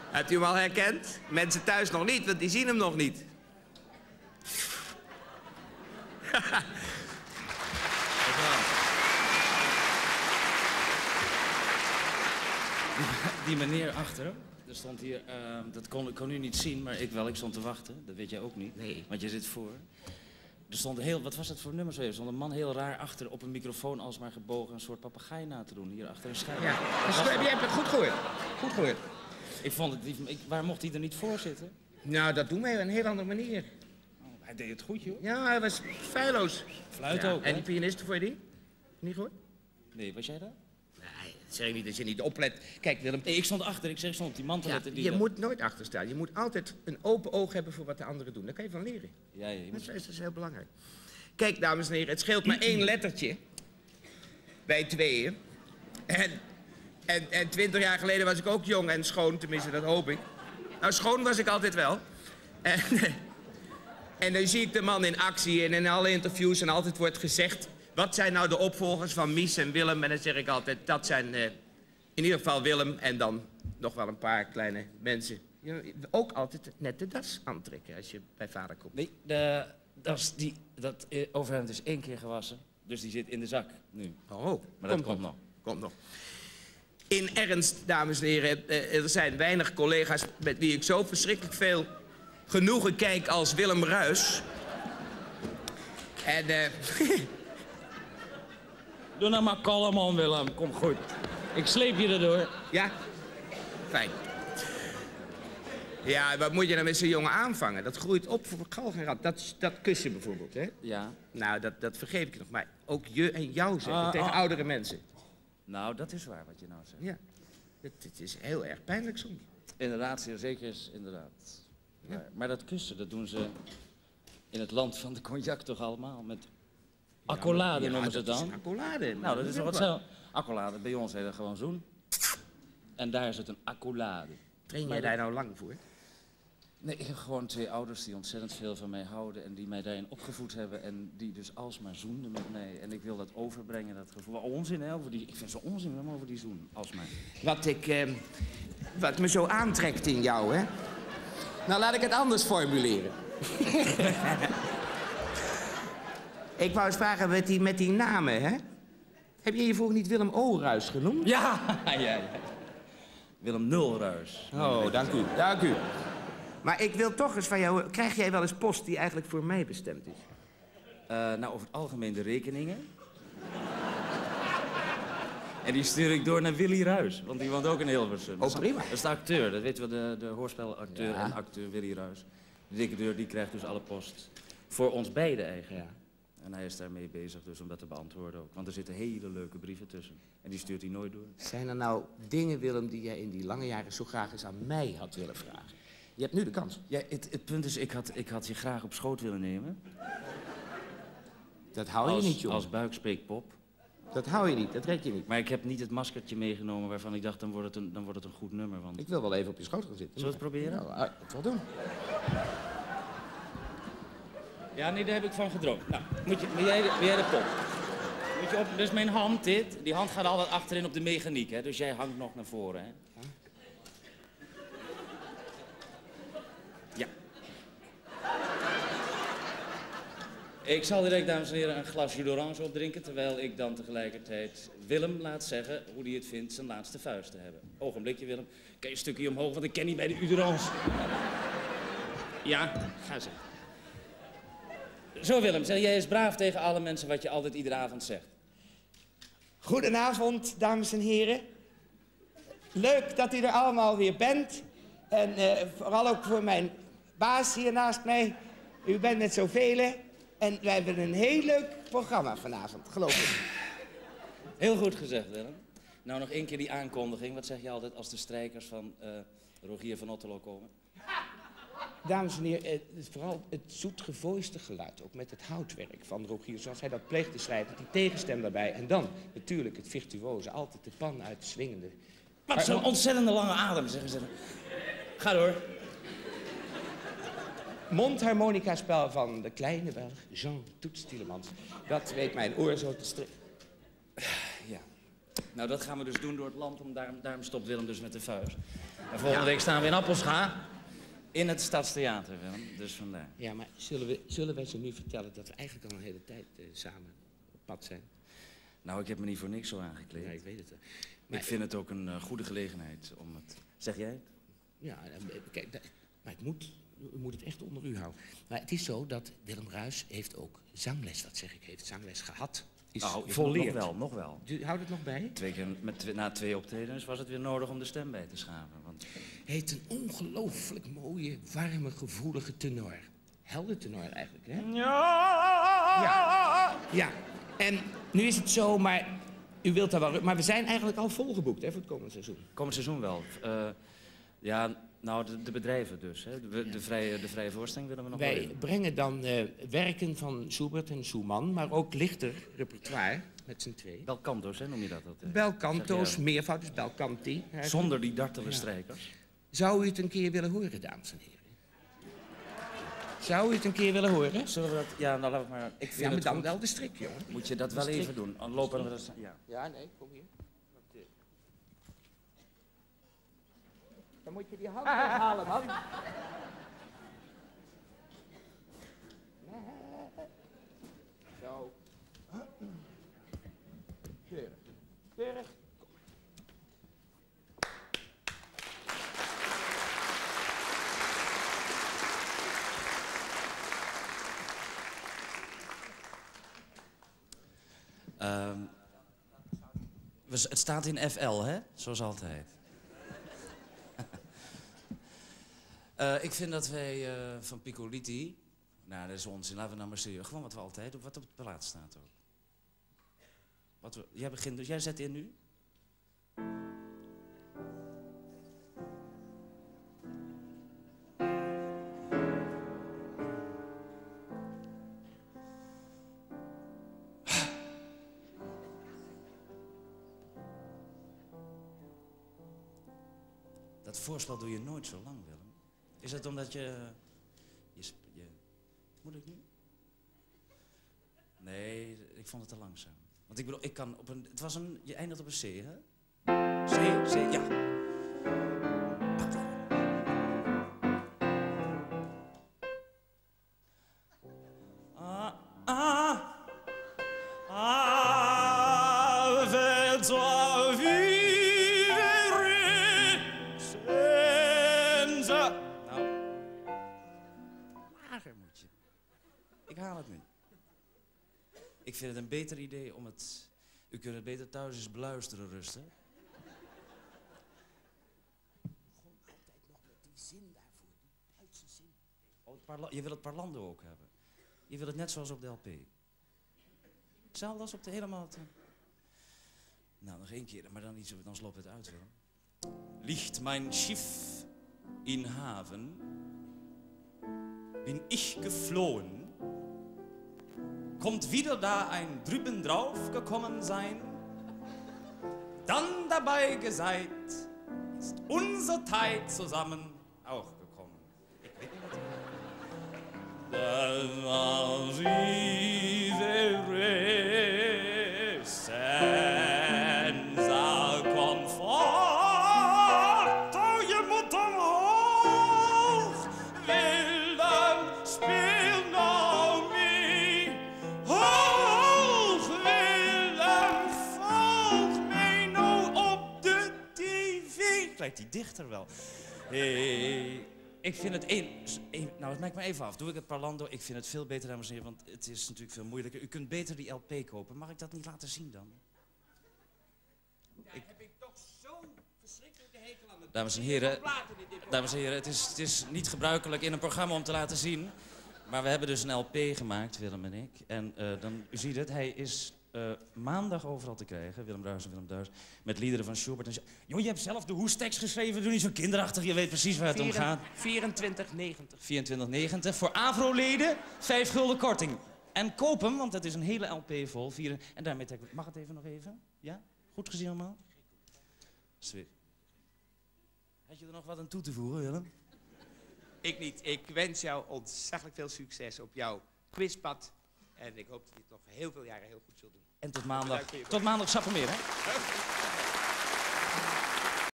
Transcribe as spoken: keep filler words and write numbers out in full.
Hebt u hem al herkend? Mensen thuis nog niet, want die zien hem nog niet. Die meneer achter hem, er stond hier, uh, dat kon, kon u niet zien, maar ik wel, ik stond te wachten. Dat weet jij ook niet, nee. Want je zit voor. Er stond een heel, wat was dat voor nummer zo? Er stond een man heel raar achter op een microfoon alsmaar gebogen een soort papegaai na te doen, hier achter een schijf. Ja, dat je hebt het goed gehoord. Goed gehoord. Ik vond het, ik, waar mocht hij er niet voor zitten? Nou, dat doen wij op een heel andere manier. Oh, hij deed het goed, joh. Ja, hij was feilloos. Fluit ja. ook, En hè? die pianisten, voor je die? Niet gehoord? Nee, was jij dat? Nee, dat zeg ik niet als je niet oplet. Kijk, Willem... Nee, ik stond achter, ik zeg, ik stond op die man te ja, letten. Die je dat... moet nooit achter staan. Je moet altijd een open oog hebben voor wat de anderen doen. Daar kan je van leren. Ja, ja, je moet... Dat is, dat is heel belangrijk. Kijk, dames en heren, het scheelt maar één lettertje. Bij tweeën. En, en, en twintig jaar geleden was ik ook jong en schoon, tenminste, dat hoop ik. Nou, schoon was ik altijd wel. En, en dan zie ik de man in actie en in alle interviews en altijd wordt gezegd... wat zijn nou de opvolgers van Mies en Willem? En dan zeg ik altijd, dat zijn uh, in ieder geval Willem en dan nog wel een paar kleine mensen. Je, ook altijd net de das aantrekken als je bij vader komt. Nee, de, dat, is die, dat uh, overhemd is één keer gewassen, dus die zit in de zak nu. Oh, maar dat komt, komt nog. Komt nog. In ernst, dames en heren, uh, er zijn weinig collega's met wie ik zo verschrikkelijk veel genoegen kijk als Willem Ruijs. En... Uh, Doe nou maar kalm aan, Willem. Kom goed. Ik sleep je erdoor. Ja? Fijn. Ja, wat moet je dan met zo'n jongen aanvangen? Dat groeit op voor gal geen rad. Dat, dat kussen bijvoorbeeld, hè? Ja. Nou, dat, dat vergeef ik je nog. Maar ook je en jou zeggen Ah, tegen ah. oudere mensen. Nou, dat is waar wat je nou zegt. Ja. Het, het is heel erg pijnlijk soms. Inderdaad, zeer zeker is inderdaad. Ja. Maar, maar dat kussen, dat doen ze in het land van de cognac toch allemaal? Met accolade ja, noemen ze het dat is dan. een accolade. Nou, dat is toch ook wat zo. Accolade, bij ons heet dat gewoon zoen. En daar is het een accolade. Train jij Maar daar nou lang voor? Nee, ik heb gewoon twee ouders die ontzettend veel van mij houden en die mij daarin opgevoed hebben en die dus alsmaar zoenden met mij. En ik wil dat overbrengen, dat gevoel. Wat onzin, hè, over die... Ik vind het zo onzin om over die zoen, alsmaar. Wat ik... Eh, wat me zo aantrekt in jou, hè? Nou, laat ik het anders formuleren. Ik wou eens vragen met die, met die namen, hè? Heb je je vroeger niet Willem Oruijs genoemd? Ja, ja, ja. Willem Nulruis. Oh, dank u, dank u. Maar ik wil toch eens van jou... Krijg jij wel eens post die eigenlijk voor mij bestemd is? Uh, nou, over het algemeen de rekeningen. En die stuur ik door naar Willy Ruijs, want die woont ook in Hilversum. Oh, prima. Dat is de acteur, dat weten we, de, de hoorspelacteur Ja. en acteur Willy Ruijs. De dikke deur, die krijgt dus alle post. Voor ons beiden eigenlijk. Ja. En hij is daarmee bezig dus om dat te beantwoorden ook. Want er zitten hele leuke brieven tussen. En die stuurt hij nooit door. Zijn er nou dingen, Willem, die jij in die lange jaren zo graag eens aan mij had willen vragen? Je hebt nu de kans. Ja, het, het punt is, ik had, ik had je graag op schoot willen nemen. Dat hou je als, niet, jongen. Als buikspreekpop. Dat hou je niet, dat red je niet. Maar ik heb niet het maskertje meegenomen waarvan ik dacht, dan wordt het een, dan wordt het een goed nummer. Want... Ik wil wel even op je schoot gaan zitten. Zullen we het proberen? Nou, ah, dat wel doen. Ja, nee, daar heb ik van gedroomd. Nou, moet je, wil, jij, wil jij de pop? Moet je op, dus mijn hand, dit. Die hand gaat altijd achterin op de mechaniek, hè. Dus jij hangt nog naar voren, hè. Ja. Ik zal direct, dames en heren, een glas jus d'orange opdrinken... terwijl ik dan tegelijkertijd Willem laat zeggen hoe hij het vindt zijn laatste vuist te hebben. Ogenblikje, Willem. Kan je een stukje omhoog, want ik ken niet bij de jus d'orange. Ja, ga ze. Zo, Willem, zeg jij eens braaf tegen alle mensen wat je altijd iedere avond zegt. Goedenavond, dames en heren. Leuk dat u er allemaal weer bent. En uh, vooral ook voor mijn baas hier naast mij. U bent met zoveel. En wij hebben een heel leuk programma vanavond, geloof ik. Heel goed gezegd, Willem. Nou, nog één keer die aankondiging. Wat zeg je altijd als de strijkers van uh, Rogier van Otterlo komen? Dames en heren, het is vooral het zoetgevoiste geluid, ook met het houtwerk van Rogier, zoals hij dat pleegt te schrijven, die tegenstem daarbij. En dan natuurlijk het virtuoze, altijd de pan uitswingende. Wat zo'n ontzettende lange adem, zeggen ze. Ga door. Mondharmonica-spel van de kleine Belg Jean Toets Tielemans. Dat weet mijn oor zo te strikken. Ja. Nou, dat gaan we dus doen door het land, om daarom, daarom stopt Willem dus met de vuist. En volgende week staan we in Appelscha, in het Stadstheater, Willem. Dus vandaar. Ja, maar zullen, we, zullen wij ze nu vertellen dat we eigenlijk al een hele tijd uh, samen op pad zijn? Nou, ik heb me niet voor niks zo aangekleed. Ja, ik weet het. Maar ik vind het ook een uh, goede gelegenheid om het... Zeg jij het? Ja, kijk, dat, maar ik moet, u moet het echt onder u houden. Maar het is zo dat Willem Ruijs heeft ook zangles, dat zeg ik, heeft zangles gehad. Is nou, volleerd. Nog wel, nog wel. Du, houd het nog bij? Twee keer, met twee, na twee optredens was het weer nodig om de stem bij te schaven. Want... Hij heeft een ongelooflijk mooie, warme, gevoelige tenor. Helder tenor eigenlijk, hè? Ja! Ja. Ja. En nu is het zo, maar u wilt daar wel... Maar we zijn eigenlijk al volgeboekt, hè, voor het komende seizoen. Komend seizoen wel. Uh, ja, nou, de, de bedrijven dus. Hè. De, de, vrije, de vrije voorstelling willen we nog wel. Wij brengen dan uh, werken van Schubert en Schumann, maar ook lichter repertoire met z'n twee. Belcanto's, hè, noem je dat? dat uh, Belcanto's, meervoud, dus belcanti. Eigenlijk. Zonder die dartele ja. strijkers. Zou u het een keer willen horen, dames en heren? Zou u het een keer willen horen? Zullen we dat... Ja, nou laten we maar... Ik vind ja, maar het dan goed. wel de strik, jongen. Moet je dat de wel strik. even doen? Dan lopen we... Dat... Ja. ja, nee, kom hier. Dan moet je die hand weghalen, man. Zo. Keurig. Keurig. Um, het staat in F L, hè? Zoals altijd. uh, ik vind dat wij uh, van Piccoliti... Nou, dat is onzin. Laten we nou maar serieus. Gewoon wat we altijd doen, wat op het plaat staat ook. Wat we, jij begint dus. Jij zet in nu? Dat voorspel doe je nooit zo lang, Willem. Is het omdat je... je, je moet ik nu? Nee, ik vond het te langzaam. Want ik bedoel, ik kan op een... Het was een... Je eindigt op een C, hè? C, C, ja. Ah, ah. Ah, fait toi vivere senza... Nou. Lager moet je. Ik haal het nu. Ik vind het een beter idee om het... U kunt het beter thuis eens beluisteren, rustig. Gewoon altijd nog met die zin daarvoor, die Duitse zin. Oh, het parla- je wil het parlando ook hebben. Je wil het net zoals op de L P. Hetzelfde als op de helemaal... Te... Nou, nog één keer, maar dan, iets, dan loopt het uit, wel. Liegt mein Schiff in Haven, bin ich geflohen, kommt wieder da ein drüben drauf gekommen sein, dann dabei geseit, ist unser Teil zusammen auch gekommen. Ich weet niet wat er... Das war vivere senza comfort, oh, je moet omhoog, Willem, speel nou mee. Hoog, Willem, volg mij nou op de tv. Lijkt die dichter wel. Hey. Ik vind het één, één... Nou, het maakt me even af. Doe ik het parlando? Ik vind het veel beter, dames en heren, want het is natuurlijk veel moeilijker. U kunt beter die L P kopen. Mag ik dat niet laten zien dan? Daar ik... heb ik toch zo'n verschrikkelijke hekel aan. Dames en heren, dames en heren, het is, het is niet gebruikelijk in een programma om te laten zien. Maar we hebben dus een L P gemaakt, Willem en ik. En uh, dan, u ziet het, hij is uh, maandag overal te krijgen, Willem Ruijs en Willem Duis, met liederen van Schubert en... Joh, je hebt zelf de hoestekst geschreven, doe niet zo kinderachtig, je weet precies waar het om gaat. vierentwintig negentig. vierentwintig negentig. Voor Avro-leden, vijf gulden korting. En koop hem, want het is een hele L P vol. Vier... En daarmee... Mag het even nog even? Ja? Goed gezien allemaal? Sweet. Had je er nog wat aan toe te voegen, Willem? Ik niet. Ik wens jou ontzettend veel succes op jouw quizpad En ik hoop dat hij het nog heel veel jaren heel goed zult doen. En tot maandag, Bedankt voor je tot maandag Sappemeer, hè?